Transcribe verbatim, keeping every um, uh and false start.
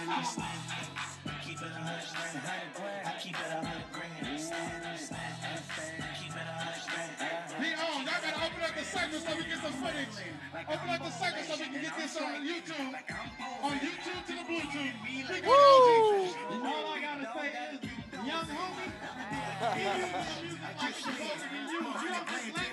Keep it a hundred grand. I keep it a hundred grand. Keep it a hundred grand. He on. Y'all gotta open up the circle so we get some footage. Open up the circle so we can get this on YouTube. On YouTube to the Bluetooth. Big O G. All I gotta say is, young homie, he uses music like she's older than you. You don't just